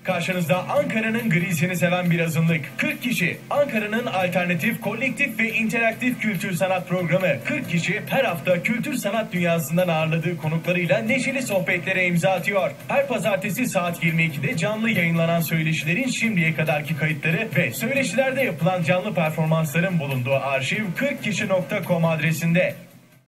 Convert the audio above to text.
Karşınızda Ankara'nın grisini seven bir azınlık. 40 kişi. Ankara'nın alternatif, kolektif ve interaktif kültür sanat programı. 40 kişi her hafta kültür sanat dünyasından ağırladığı konuklarıyla neşeli sohbetlere imza atıyor. Her pazartesi saat 22'de canlı yayınlanan söyleşilerin şimdiye kadarki kayıtları ve söyleşilerde yapılan canlı performansların bulunduğu arşiv 40kişi.com adresinde.